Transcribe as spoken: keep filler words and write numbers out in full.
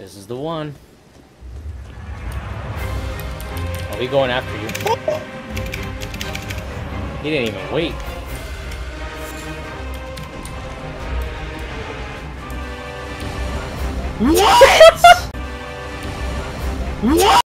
This is the one. Oh, he going after you. He didn't even wait. What?